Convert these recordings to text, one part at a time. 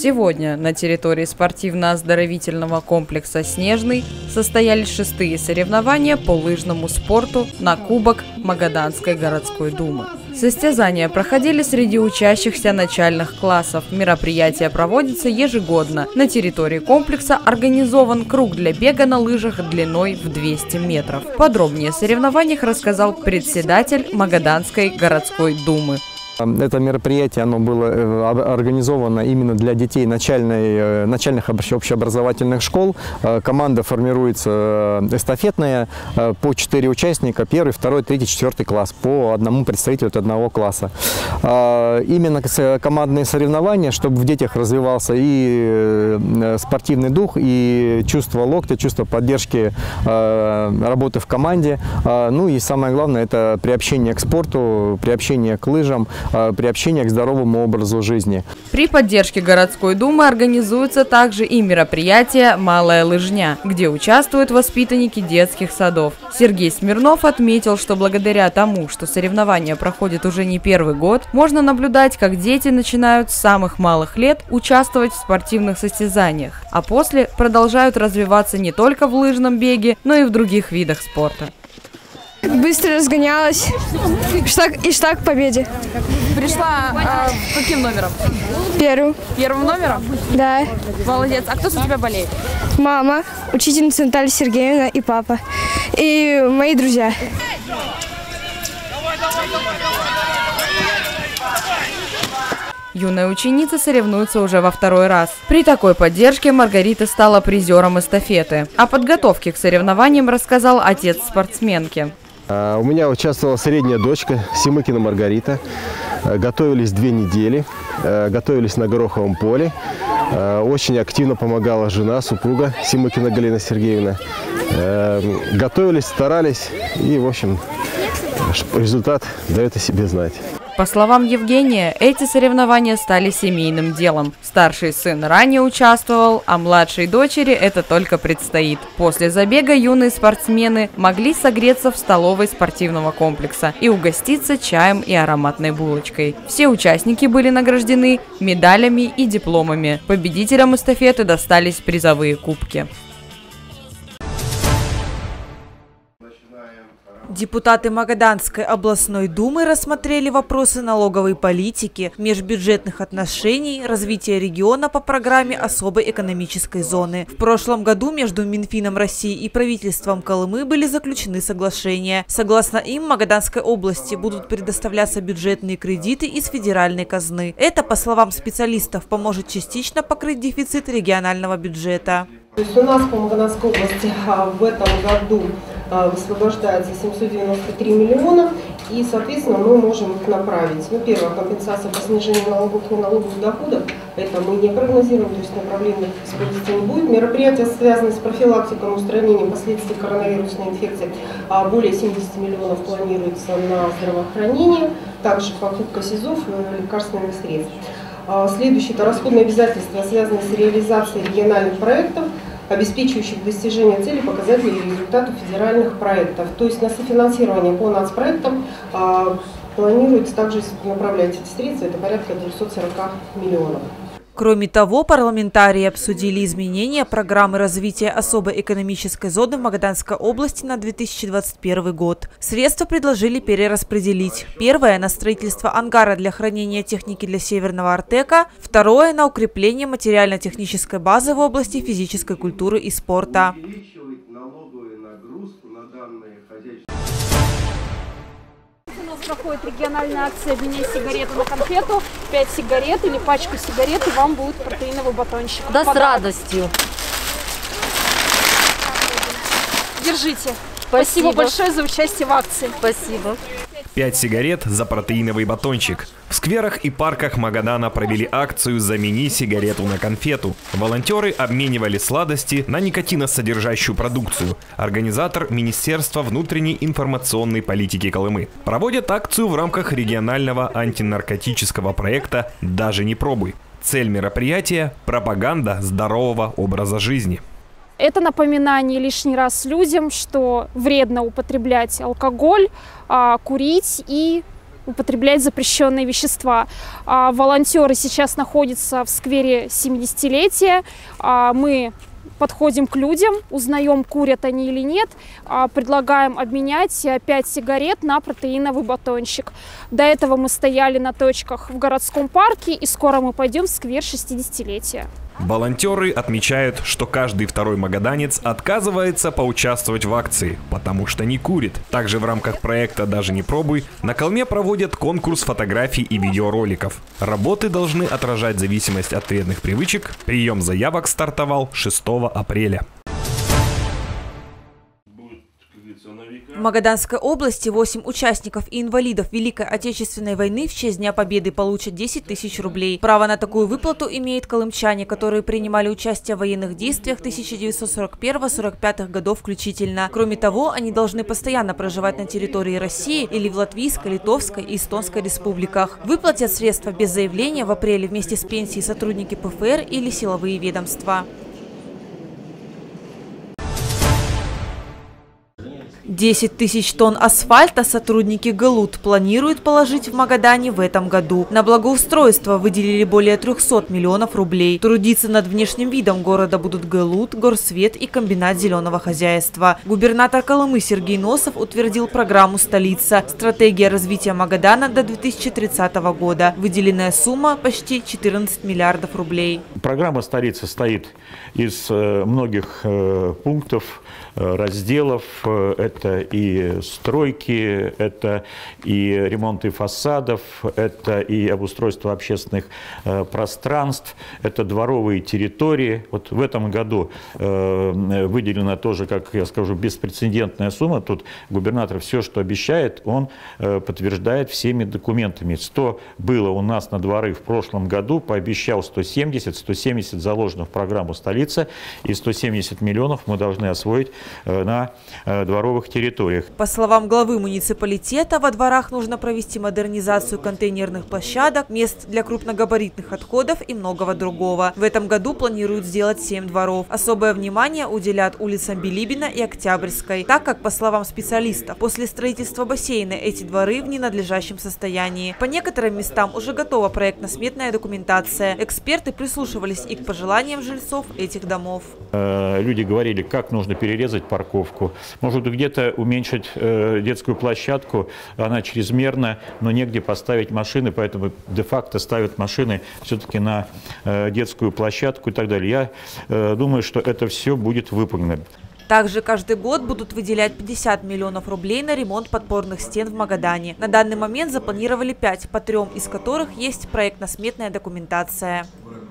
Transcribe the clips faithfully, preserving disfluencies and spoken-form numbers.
Сегодня на территории спортивно-оздоровительного комплекса «Снежный» состоялись шестые соревнования по лыжному спорту на Кубок Магаданской городской думы. Состязания проходили среди учащихся начальных классов. Мероприятие проводится ежегодно. На территории комплекса организован круг для бега на лыжах длиной в двести метров. Подробнее о соревнованиях рассказал председатель Магаданской городской думы. Это мероприятие оно было организовано именно для детей начальной, начальных общеобразовательных школ. Команда формируется эстафетная по четыре участника, первый, второй, третий, четвертый класс, по одному представителю от одного класса. Именно командные соревнования, чтобы в детях развивался и спортивный дух, и чувство локтя, чувство поддержки работы в команде. Ну и самое главное, это приобщение к спорту, приобщение к лыжам, приобщение к здоровому образу жизни. При поддержке городской думы организуются также и мероприятия «Малая лыжня», где участвуют воспитанники детских садов. Сергей Смирнов отметил, что благодаря тому, что соревнования проходят уже не первый год, можно наблюдать, как дети начинают с самых малых лет участвовать в спортивных состязаниях, а после продолжают развиваться не только в лыжном беге, но и в других видах спорта. Быстро разгонялась и шла к победе. Пришла э, каким номером? Первым. Первым номером? Да. Молодец. А кто за тебя болеет? Мама, учительница Наталья Сергеевна и папа. И мои друзья. Юная ученица соревнуется уже во второй раз. При такой поддержке Маргарита стала призером эстафеты. О подготовке к соревнованиям рассказал отец спортсменки. У меня участвовала средняя дочка Семыкина Маргарита. Готовились две недели, готовились на гороховом поле. Очень активно помогала жена, супруга Семыкина Галина Сергеевна. Готовились, старались и, в общем, результат дает о себе знать. По словам Евгения, эти соревнования стали семейным делом. Старший сын ранее участвовал, а младшей дочери это только предстоит. После забега юные спортсмены могли согреться в столовой спортивного комплекса и угоститься чаем и ароматной булочкой. Все участники были награждены медалями и дипломами. Победителям эстафеты достались призовые кубки. Депутаты Магаданской областной думы рассмотрели вопросы налоговой политики, межбюджетных отношений, развития региона по программе особой экономической зоны. В прошлом году между Минфином России и правительством Колымы были заключены соглашения. Согласно им, Магаданской области будут предоставляться бюджетные кредиты из федеральной казны. Это, по словам специалистов, поможет частично покрыть дефицит регионального бюджета. То есть у нас по Магаданской области в этом году высвобождается семьсот девяносто три миллиона, и, соответственно, мы можем их направить. Ну, первое, компенсация по снижению налогов и налоговых доходов, это мы не прогнозируем, то есть направления использоваться не будет. Мероприятия, связанные с профилактикой и устранением последствий коронавирусной инфекции, более семидесяти миллионов планируется на здравоохранение, также покупка СИЗОВ и лекарственных средств. Следующее – это расходные обязательства, связанные с реализацией региональных проектов, обеспечивающих достижение целей, показателей и результатов федеральных проектов. То есть на софинансирование по нацпроектам а, планируется также направлять эти средства, это порядка двухсот сорока миллионов. Кроме того, парламентарии обсудили изменения программы развития особой экономической зоны в Магаданской области на две тысячи двадцать первый год. Средства предложили перераспределить. Первое – на строительство ангара для хранения техники для Северного Артека. Второе – на укрепление материально-технической базы в области физической культуры и спорта. У нас проходит региональная акция «Обменяй сигарету на конфету». пять сигарет или пачку сигарет, и вам будет протеиновый батончик. Да, с радостью. Держите. Спасибо. Спасибо большое за участие в акции. Спасибо. пять сигарет за протеиновый батончик. В скверах и парках Магадана провели акцию «Замени сигарету на конфету». Волонтеры обменивали сладости на никотиносодержащую продукцию. Организатор – Министерство внутренней информационной политики Колымы. Проводят акцию в рамках регионального антинаркотического проекта «Даже не пробуй». Цель мероприятия – пропаганда здорового образа жизни. Это напоминание лишний раз людям, что вредно употреблять алкоголь, курить и употреблять запрещенные вещества. Волонтеры сейчас находятся в сквере семидесятилетия. Мы подходим к людям, узнаем, курят они или нет, предлагаем обменять пять сигарет на протеиновый батончик. До этого мы стояли на точках в городском парке, и скоро мы пойдем в сквер шестидесятилетия. Волонтеры отмечают, что каждый второй магаданец отказывается поучаствовать в акции, потому что не курит. Также в рамках проекта «Даже не пробуй» на Колме проводят конкурс фотографий и видеороликов. Работы должны отражать зависимость от вредных привычек. Прием заявок стартовал шестого апреля. В Магаданской области восемь участников и инвалидов Великой Отечественной войны в честь Дня Победы получат десять тысяч рублей. Право на такую выплату имеют колымчане, которые принимали участие в военных действиях тысяча девятьсот сорок первого — сорок пятого годов включительно. Кроме того, они должны постоянно проживать на территории России или в Латвийской, Литовской и Эстонской республиках. Выплатят средства без заявления в апреле вместе с пенсией сотрудники Пэ Эф Эр или силовые ведомства. десять тысяч тонн асфальта сотрудники ГЭЛУТ планируют положить в Магадане в этом году. На благоустройство выделили более трёхсот миллионов рублей. Трудиться над внешним видом города будут ГЭЛУТ, Горсвет и комбинат зеленого хозяйства. Губернатор Колымы Сергей Носов утвердил программу «Столица. Стратегия развития Магадана до две тысячи тридцатого года». Выделенная сумма почти четырнадцать миллиардов рублей. Программа «Столица» состоит из многих пунктов, разделов. Это и стройки, это и ремонты фасадов, это и обустройство общественных э, пространств, это дворовые территории. Вот в этом году э, выделена тоже, как я скажу, беспрецедентная сумма. Тут губернатор все, что обещает, он э, подтверждает всеми документами. сто было у нас на дворы в прошлом году, пообещал сто семьдесят, сто семьдесят заложено в программу «Столица», и сто семьдесят миллионов мы должны освоить э, на э, дворовых территориях. По словам главы муниципалитета, во дворах нужно провести модернизацию контейнерных площадок, мест для крупногабаритных отходов и многого другого. В этом году планируют сделать семь дворов. Особое внимание уделят улицам Билибина и Октябрьской, так как, по словам специалистов, после строительства бассейна эти дворы в ненадлежащем состоянии. По некоторым местам уже готова проектно-сметная документация. Эксперты прислушивались и к пожеланиям жильцов этих домов. Люди говорили, как нужно перерезать парковку. Может быть, где-то уменьшить э, детскую площадку, она чрезмерна, но негде поставить машины, поэтому де-факто ставят машины все-таки на э, детскую площадку и так далее. Я э, думаю, что это все будет выполнено. Также каждый год будут выделять пятьдесят миллионов рублей на ремонт подпорных стен в Магадане. На данный момент запланировали пять, по трем из которых есть проектно-сметная документация.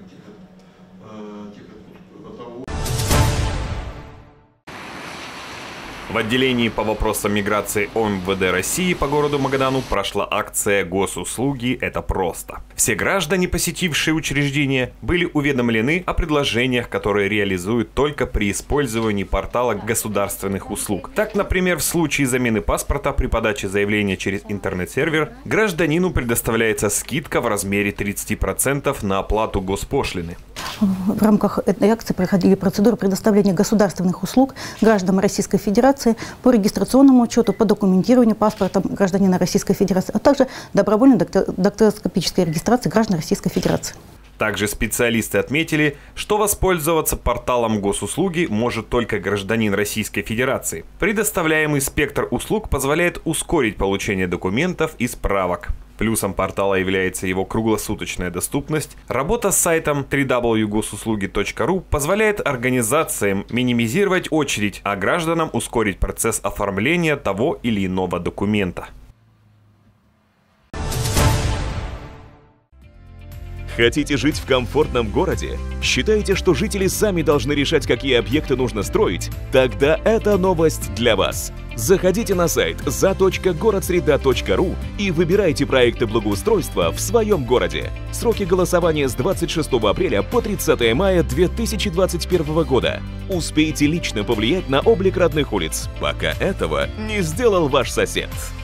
В отделении по вопросам миграции О Эм Вэ Дэ России по городу Магадану прошла акция «Госуслуги – это просто». Все граждане, посетившие учреждение, были уведомлены о предложениях, которые реализуют только при использовании портала государственных услуг. Так, например, в случае замены паспорта при подаче заявления через интернет-сервер гражданину предоставляется скидка в размере тридцати процентов на оплату госпошлины. В рамках этой акции проходили процедуры предоставления государственных услуг гражданам Российской Федерации по регистрационному учету, по документированию паспорта гражданина Российской Федерации, а также добровольной дактилоскопической регистрации граждан Российской Федерации. Также специалисты отметили, что воспользоваться порталом госуслуги может только гражданин Российской Федерации. Предоставляемый спектр услуг позволяет ускорить получение документов и справок. Плюсом портала является его круглосуточная доступность. Работа с сайтом дабл ю дабл ю дабл ю точка госуслуги точка ру позволяет организациям минимизировать очередь, а гражданам ускорить процесс оформления того или иного документа. Хотите жить в комфортном городе? Считаете, что жители сами должны решать, какие объекты нужно строить? Тогда это новость для вас. Заходите на сайт за точка городсреда точка ру и выбирайте проекты благоустройства в своем городе. Сроки голосования с двадцать шестого апреля по тридцатое мая две тысячи двадцать первого года. Успейте лично повлиять на облик родных улиц, пока этого не сделал ваш сосед.